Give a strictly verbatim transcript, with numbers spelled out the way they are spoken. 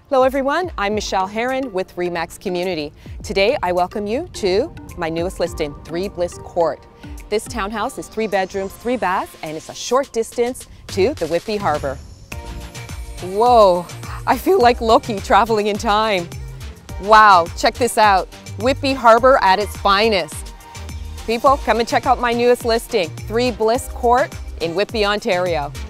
Hello everyone, I'm Michelle Heron with Remax Community. Today I welcome you to my newest listing, three Bliss Crt. This townhouse is three bedrooms, three baths, and it's a short distance to the Whitby Harbour. Whoa, I feel like Loki traveling in time. Wow, check this out. Whitby Harbour at its finest. People, come and check out my newest listing, three Bliss Crt in Whitby, Ontario.